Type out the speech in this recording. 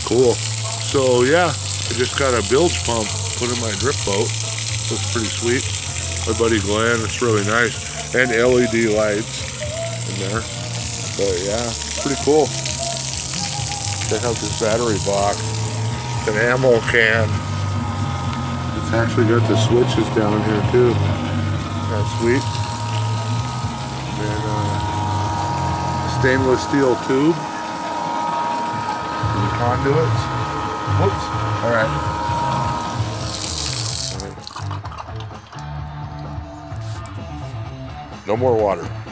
Cool. So yeah, I just got a bilge pump put in my drip boat. Looks pretty sweet. My buddy Glenn, it's really nice. And LED lights in there. But yeah, pretty cool. Check out this battery box. It's an ammo can. It's actually got the switches down here too. That's sweet. And stainless steel tube. And conduits. Whoops. All right. No more water.